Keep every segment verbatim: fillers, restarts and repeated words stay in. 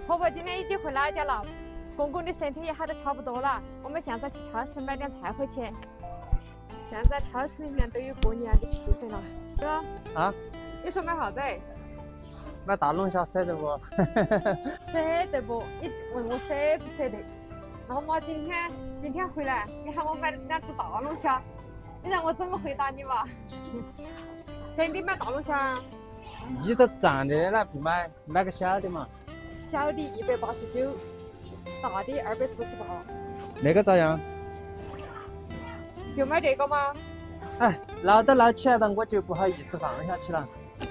婆婆今天已经回老家了，公公的身体也好的差不多了，我们现在去超市买点菜回去。现在超市里面都有过年的气氛了。哥啊， 你说买啥子？ 买大龙虾舍得不？ 舍得不？你问我舍不舍得？那么今天今天回来，你喊我买两只大龙虾，你让我怎么回答你嘛？真的买大龙虾？ 你都胀的了，不买买个小的嘛？ 小的一百八十九，大的二百四十八。 那个咋样？ 就买这个吗？ 哎，捞都捞起来了，我就不好意思放下去了。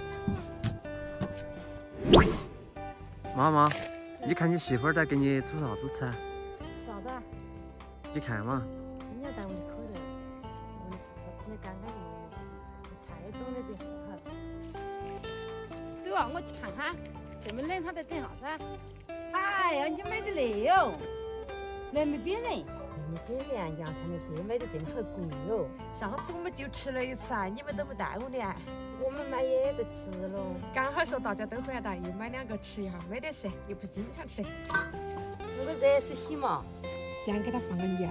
妈妈，你看你媳妇儿在给你煮啥子吃啊？ 啥子？ 你看嘛。 你要带我口的，我们吃啥子干干净净，菜种的比较好。 走啊，我去看看，这么冷他在整啥子？哎呀，你买的那哟，那没别人。 没给人，阳台的这买的真可贵哟。上次我们就吃了一次啊，你们都没带我的。我们买也得吃了，刚好说大家都回来，又买两个吃一下，没得事，又不经常吃。 那个热水洗嘛， 先给它放个尿。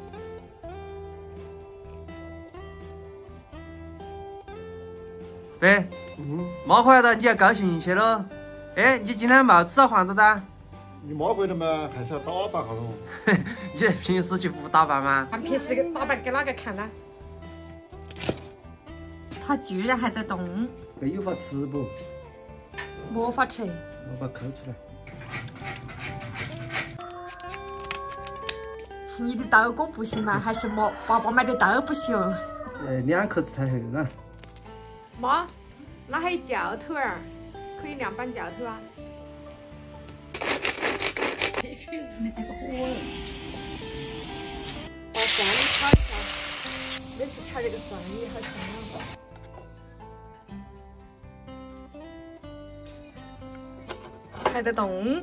bé，嗯，妈回来了，你要高兴一些喽。哎，你今天帽子咋换了的？ 你妈回来嘛，还是要打扮下喽。 你平时就不打扮吗？ 俺平时打扮给哪个看呢？它居然还在动， 这有法吃不？ 没法吃。 我把它抠出来。 是你的刀工不行吗？还是我爸爸买的刀不行？ 呃，两口子太厚了。 妈，那还有教头儿，可以凉拌教头啊。 你这个火， 把蒜米炒一下，每次炒这个蒜米好香啊！还在动，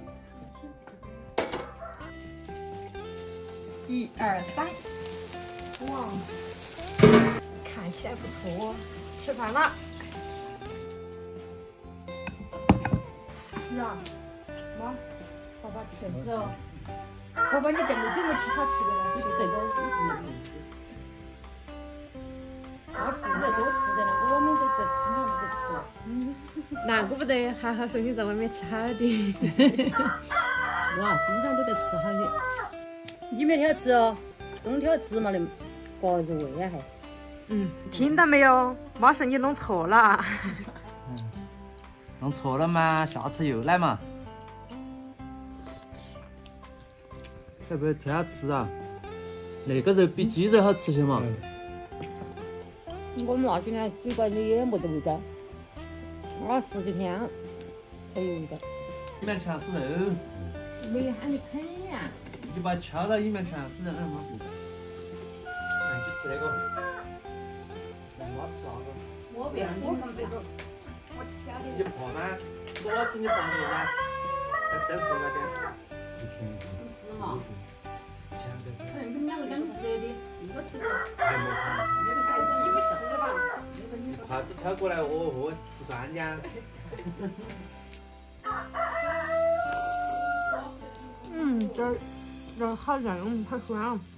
一二三，哇，看起来不错，吃饭了。是啊，妈，爸爸吃是哦。爸爸，你这么久没吃好吃的了， 你吃这个我吃我自己多吃点了，我们都在经常不吃。 嗯，那怪不得，还好说你在外面吃好的。 是啊，经常都在吃好的。你每天要吃哦，冬天要吃嘛的，刮入胃啊还。 嗯，听到没有？妈说你弄错了。 嗯，弄错了嘛，下次又来嘛。要不要天天吃啊？那个肉比鸡肉好吃些嘛。 我们那几天煮过的也没得味道，啊，十几天才有味道。 里面全是肉。 没喊你啃呀。 你把它敲到里面全是肉，那么不？那就吃那个。妈吃那个。 我不要，你们这个。 我吃小的。 你怕吗？多子你放不下，要先出来点。 你吃嘛？ 现在。 嗯，你们两个讲吃的，一个吃的。 还没看。 那个孩子你不吃吧？ 筷子挑过来，哦哦，吃酸的。 嗯，这肉好嫩，好香。